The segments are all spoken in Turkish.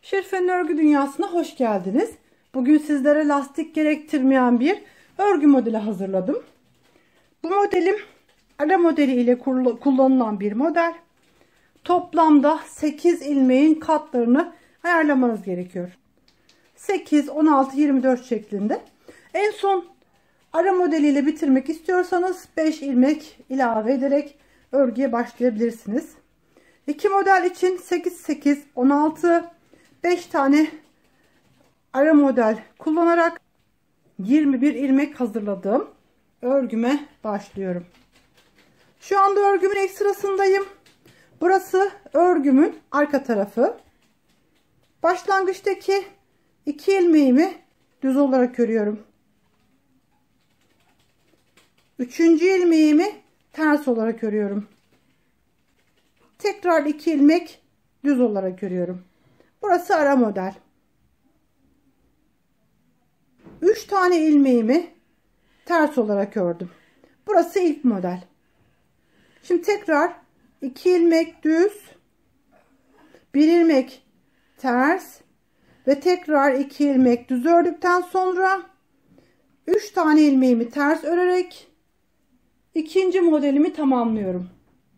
Şerife'nin örgü dünyasına hoş geldiniz. Bugün sizlere lastik gerektirmeyen bir örgü modeli hazırladım. Bu modelim ara modeli ile kullanılan bir model. Toplamda 8 ilmeğin katlarını ayarlamanız gerekiyor. 8, 16, 24 şeklinde. En son ara modeliyle bitirmek istiyorsanız 5 ilmek ilave ederek örgüye başlayabilirsiniz. İki model için 8, 8, 16, 5 tane ara model kullanarak 21 ilmek hazırladığım örgüme başlıyorum. Şu anda örgümün ilk sırasındayım. Burası örgümün arka tarafı. Başlangıçtaki 2 ilmeğimi düz olarak örüyorum. 3. ilmeğimi ters olarak örüyorum. Tekrar 2 ilmek düz olarak örüyorum. Burası ara model. 3 tane ilmeğimi ters olarak ördüm. Burası ilk model. Şimdi tekrar 2 ilmek düz, 1 ilmek ters ve tekrar 2 ilmek düz ördükten sonra 3 tane ilmeğimi ters örerek ikinci modelimi tamamlıyorum.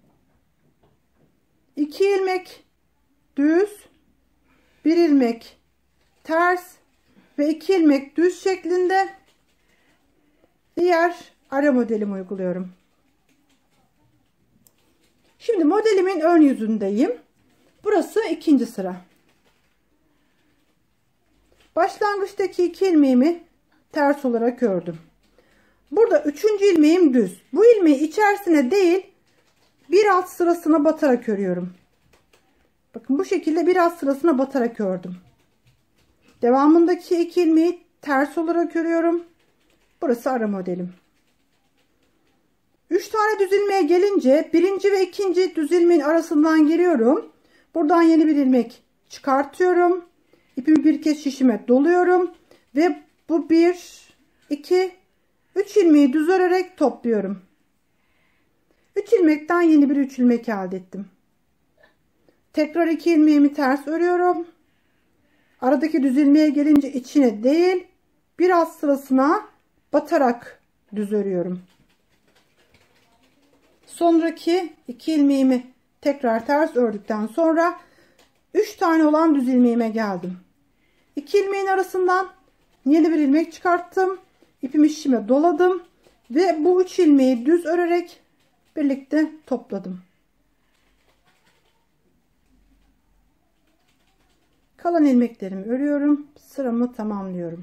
2 ilmek düz, 1 ilmek ters ve 2 ilmek düz şeklinde diğer ara modelimi uyguluyorum. Şimdi modelimin ön yüzündeyim. Burası ikinci sıra. Başlangıçtaki 2 ilmeğimi ters olarak ördüm. Burada 3. ilmeğim düz. Bu ilmeği içerisine değil, bir alt sırasına batarak örüyorum. Bakın bu şekilde bir alt sırasına batarak ördüm. Devamındaki 2 ilmeği ters olarak örüyorum. Burası ara modelim. 3 tane düz ilmeğe gelince birinci ve ikinci düz ilmeğin arasından giriyorum. Buradan yeni bir ilmek çıkartıyorum. İpimi bir kez şişime doluyorum ve bu 1, 2, 3 ilmeği düz örerek topluyorum. 3 ilmekten yeni bir 3 ilmek elde ettim. Tekrar 2 ilmeğimi ters örüyorum. Aradaki düz ilmeğe gelince içine değil, bir alt sırasına batarak düz örüyorum. Sonraki 2 ilmeğimi tekrar ters ördükten sonra 3 tane olan düz ilmeğime geldim. 2 ilmeğin arasından yeni bir ilmek çıkarttım. İpimi şişime doladım ve bu 3 ilmeği düz örerek birlikte topladım. Kalan ilmeklerimi örüyorum. Sıramı tamamlıyorum.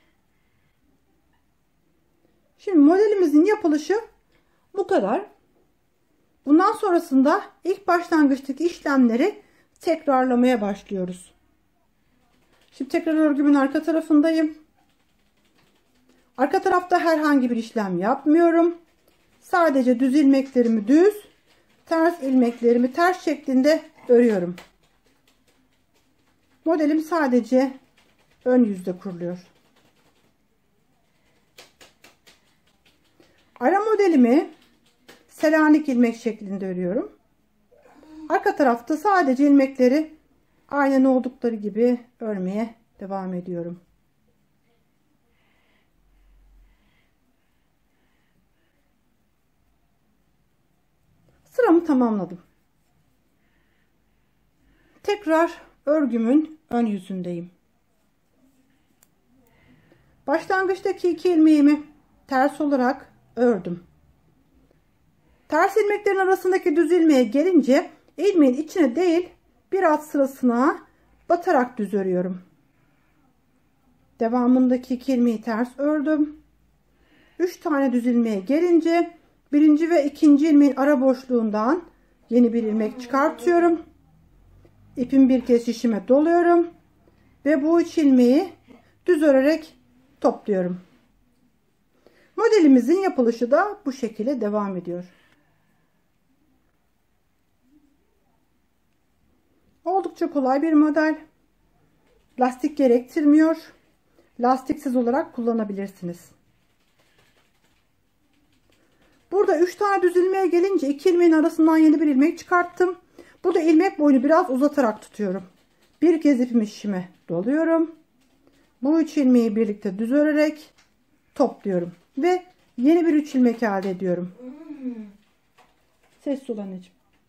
Şimdi modelimizin yapılışı bu kadar. Bundan sonrasında ilk başlangıçtaki işlemleri tekrarlamaya başlıyoruz. Şimdi tekrar örgümün arka tarafındayım. Arka tarafta herhangi bir işlem yapmıyorum. Sadece düz ilmeklerimi düz, ters ilmeklerimi ters şeklinde örüyorum. Modelim sadece ön yüzde kuruluyor. Ara modelimi Selanik ilmek şeklinde örüyorum. Arka tarafta sadece ilmekleri aynen oldukları gibi örmeye devam ediyorum. Sıramı tamamladım. Tekrar örgümün ön yüzündeyim. Başlangıçtaki 2 ilmeğimi ters olarak ördüm. Ters ilmeklerin arasındaki düz ilmeğe gelince ilmeğin içine değil, bir alt sırasına batarak düz örüyorum. Devamındaki 2 ilmeği ters ördüm. 3 tane düz ilmeğe gelince birinci ve ikinci ilmeğin ara boşluğundan yeni bir ilmek çıkartıyorum. İpimi bir kez şişime doluyorum ve bu 3 ilmeği düz örerek topluyorum. Modelimizin yapılışı da bu şekilde devam ediyor. Oldukça kolay bir model. Lastik gerektirmiyor. Lastiksiz olarak kullanabilirsiniz. Burada 3 tane düz ilmeğe gelince 2 ilmeğin arasından yeni bir ilmek çıkarttım. Burada ilmek boyunu biraz uzatarak tutuyorum. Bir kez ipimi şişime doluyorum. Bu 3 ilmeği birlikte düz örerek topluyorum ve yeni bir 3 ilmek elde ediyorum. Sessiz ol anneciğim.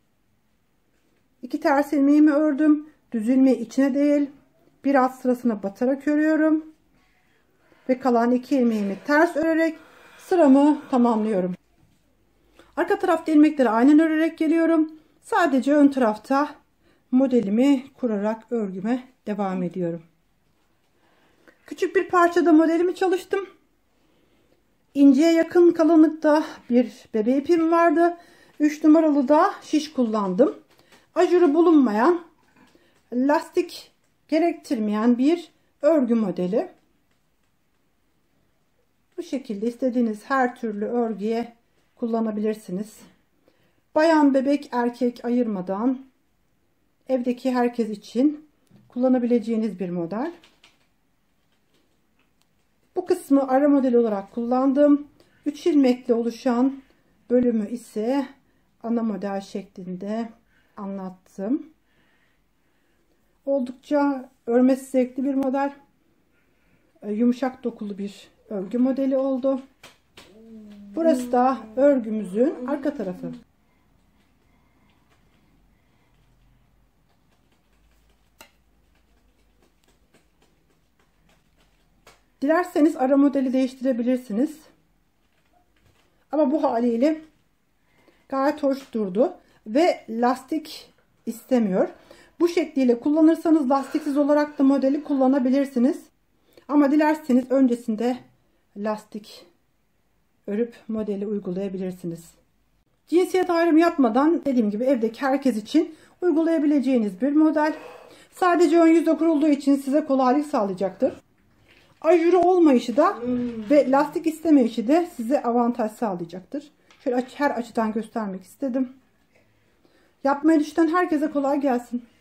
2 ters ilmeğimi ördüm. Düz ilmeği içine değil, bir alt sırasına batarak örüyorum ve kalan 2 ilmeğimi ters örerek sıramı tamamlıyorum. Arka tarafta ilmekleri aynen örerek geliyorum. Sadece ön tarafta modelimi kurarak örgüme devam ediyorum. Küçük bir parçada modelimi çalıştım. İnceye yakın kalınlıkta bir bebe ipim vardı. 3 numaralı da şiş kullandım. Ajurı bulunmayan, lastik gerektirmeyen bir örgü modeli. Bu şekilde istediğiniz her türlü örgüye kullanabilirsiniz. Bayan, bebek, erkek ayırmadan evdeki herkes için kullanabileceğiniz bir model. Bu kısmı ara model olarak kullandım. 3 ilmekle oluşan bölümü ise ana model şeklinde anlattım. Oldukça örmesi zevkli bir model. Yumuşak dokulu bir örgü modeli oldu. Burası da örgümüzün arka tarafı. Dilerseniz ara modeli değiştirebilirsiniz. Ama bu haliyle gayet hoş durdu ve lastik istemiyor. Bu şekliyle kullanırsanız lastiksiz olarak da modeli kullanabilirsiniz. Ama dilerseniz öncesinde lastik örüp modeli uygulayabilirsiniz. Cinsiyet ayrımı yapmadan dediğim gibi evdeki herkes için uygulayabileceğiniz bir model. Sadece ön yüzde kurulduğu için size kolaylık sağlayacaktır. Ajurü olmayışı da ve lastik istemeyişi de size avantaj sağlayacaktır. Şöyle her açıdan göstermek istedim. Yapmayı düşünen herkese kolay gelsin.